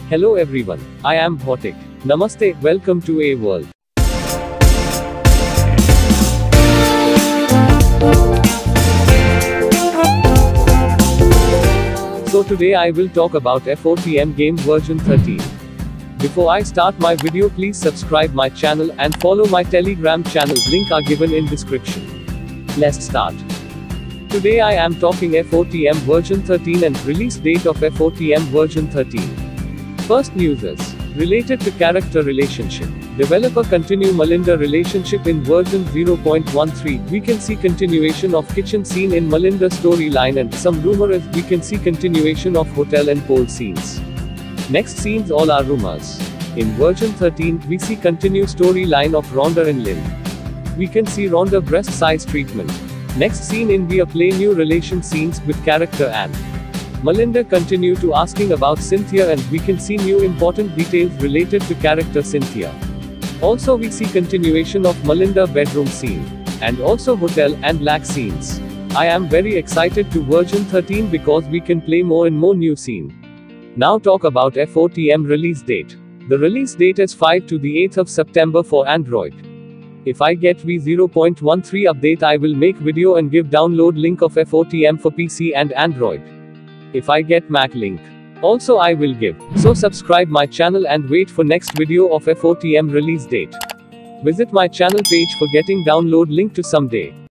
Hello everyone, I am Bhautik. Namaste, welcome to A World. So today I will talk about FOTM game version 13. Before I start my video, please subscribe my channel and follow my Telegram channel, link are given in description. Let's start. Today I am talking FOTM version 13 and release date of FOTM version 13. First news is related to character relationship. Developer continue Melinda relationship in version 0.13. We can see continuation of kitchen scene in Melinda storyline, and some rumor is we can see continuation of hotel and pole scenes. Next scenes all are rumors. In version 13, we see continue storyline of Rhonda and Lynn. We can see Rhonda breast size treatment. Next scene in we play new relation scenes with character and Melinda continue to asking about Cynthia, and we can see new important details related to character Cynthia. Also we see continuation of Melinda bedroom scene. And also hotel and lac scenes. I am very excited to version 13 because we can play more and more new scene. Now talk about FOTM release date. The release date is 5 to the 8th of September for Android. If I get v0.13 update, I will make video and give download link of FOTM for PC and Android. If I get Mac link, also I will give. So subscribe my channel and wait for next video of FOTM release date. Visit my channel page for getting download link to someday.